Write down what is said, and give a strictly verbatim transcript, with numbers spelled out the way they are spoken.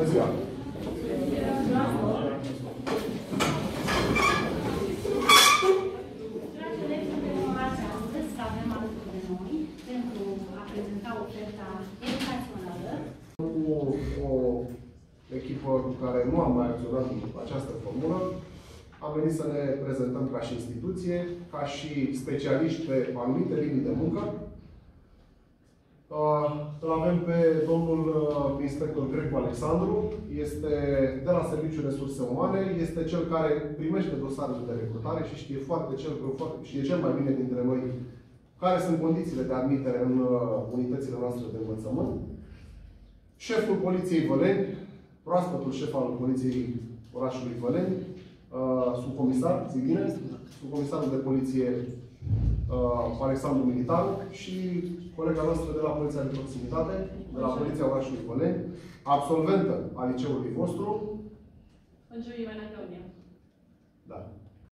Bună ziua! Dragi elevi, suntem onorați astăzi că avem alături de noi pentru a prezenta oferta educațională. Cu o echipă cu care nu am mai acționat în această formulă, am venit să ne prezentăm ca și instituție, ca și specialiști pe anumite linii de muncă. Îl avem pe domnul inspector Grecu Alexandru, este de la Serviciul Resurse Umane, este cel care primește dosarele de recrutare și știe foarte cel, știe cel mai bine dintre noi care sunt condițiile de admitere în unitățile noastre de învățământ. Șeful Poliției Văleni, proaspătul șef al Poliției orașului Văleni, subcomisar, zic bine, subcomisarul de poliție Alexandru Militar și colega noastră de la Poliția de Proximitate, de la Poliția orașului Văleni, absolventă a liceului vostru. Bună ziua, Claudia. Da.